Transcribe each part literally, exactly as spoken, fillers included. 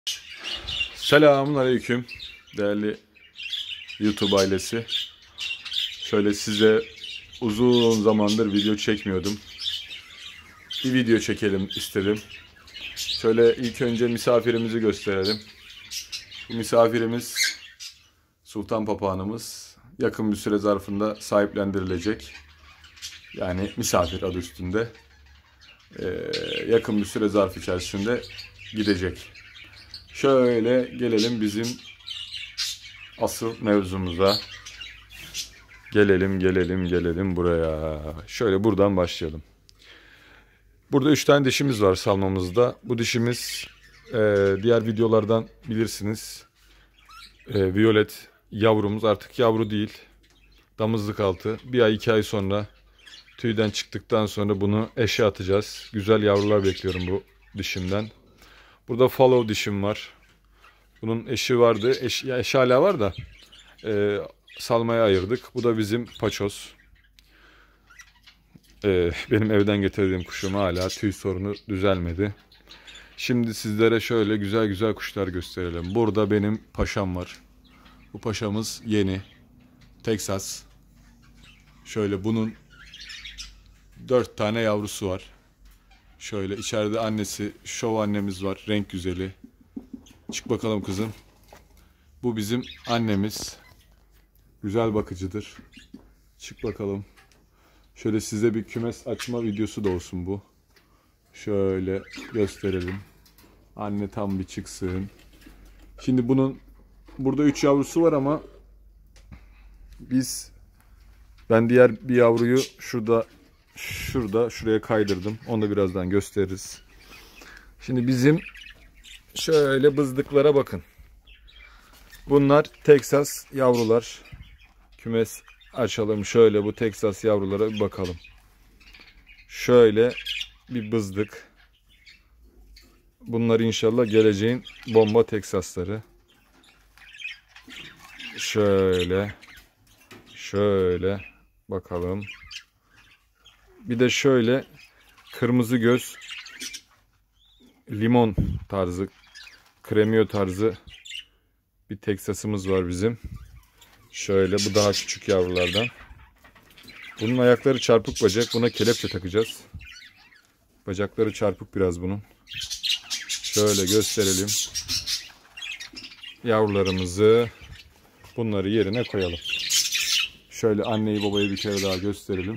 Selamun aleyküm değerli YouTube ailesi. Şöyle size uzun zamandır video çekmiyordum. Bir video çekelim istedim. Şöyle ilk önce misafirimizi gösterelim. Bu misafirimiz Sultan Papağanımız. Yakın bir süre zarfında sahiplendirilecek. Yani misafir adı üstünde. Ee, yakın bir süre zarf içerisinde gidecek. Şöyle gelelim bizim asıl mevzumuza. Gelelim, gelelim, gelelim buraya. Şöyle buradan başlayalım. Burada üç tane dişimiz var salmamızda. Bu dişimiz e, diğer videolardan bilirsiniz. E, Violet yavrumuz artık yavru değil. Damızlık altı. Bir ay iki ay sonra tüyden çıktıktan sonra bunu eşe atacağız. Güzel yavrular bekliyorum bu dişimden. Burada follow dişim var. Bunun eşi vardı. Eş, ya eşi hala var da e, salmaya ayırdık. Bu da bizim paçoz. E, benim evden getirdiğim kuşum, hala tüy sorunu düzelmedi. Şimdi sizlere şöyle güzel güzel kuşlar gösterelim. Burada benim paşam var. Bu paşamız yeni. Texas. Şöyle bunun dört tane yavrusu var. Şöyle içeride annesi, şov annemiz var. Renk güzeli. Çık bakalım kızım. Bu bizim annemiz. Güzel bakıcıdır. Çık bakalım. Şöyle size bir kümes açma videosu da olsun bu. Şöyle gösterelim. Anne tam bir çıksın. Şimdi bunun burada üç yavrusu var ama biz ben diğer bir yavruyu şurada şurada şuraya kaydırdım. Onu da birazdan gösteririz. Şimdi bizim şöyle bızdıklara bakın. Bunlar Texas yavrular. Kümes açalım. Şöyle bu Texas yavrulara bir bakalım. Şöyle bir bızdık. Bunlar inşallah geleceğin bomba Texasları. Şöyle. Şöyle bakalım. Bir de şöyle kırmızı göz, limon tarzı, kremiyo tarzı bir Texas'ımız var bizim. Şöyle bu daha küçük yavrulardan. Bunun ayakları çarpık bacak. Buna kelepçe takacağız. Bacakları çarpık biraz bunun. Şöyle gösterelim. Yavrularımızı, bunları yerine koyalım. Şöyle anneyi babayı bir kere daha gösterelim.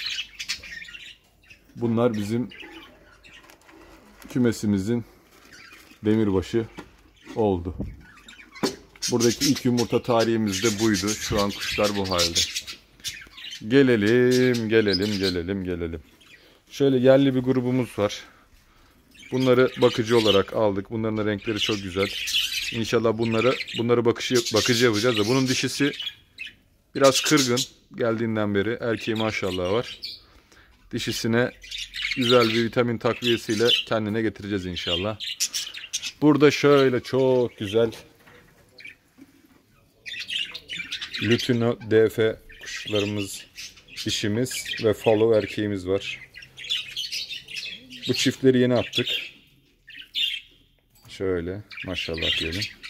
Bunlar bizim kümesimizin demirbaşı oldu. Buradaki ilk yumurta tarihimiz de buydu. Şu an kuşlar bu halde. Gelelim, gelelim, gelelim, gelelim. Şöyle yerli bir grubumuz var. Bunları bakıcı olarak aldık. Bunların da renkleri çok güzel. İnşallah bunları bunları bakıcı, bakıcı yapacağız da bunun dişisi biraz kırgın geldiğinden beri. Erkeği maşallah var. Dişisine güzel bir vitamin takviyesiyle kendine getireceğiz inşallah. Burada şöyle çok güzel Lutino D F kuşlarımız, dişimiz ve follow erkeğimiz var. Bu çiftleri yeni attık. Şöyle maşallah diyelim.